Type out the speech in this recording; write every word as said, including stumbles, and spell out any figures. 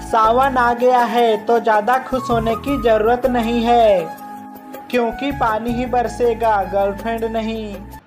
सावन आ गया है तो ज़्यादा खुश होने की ज़रूरत नहीं है, क्योंकि पानी ही बरसेगा गर्लफ्रेंड नहीं।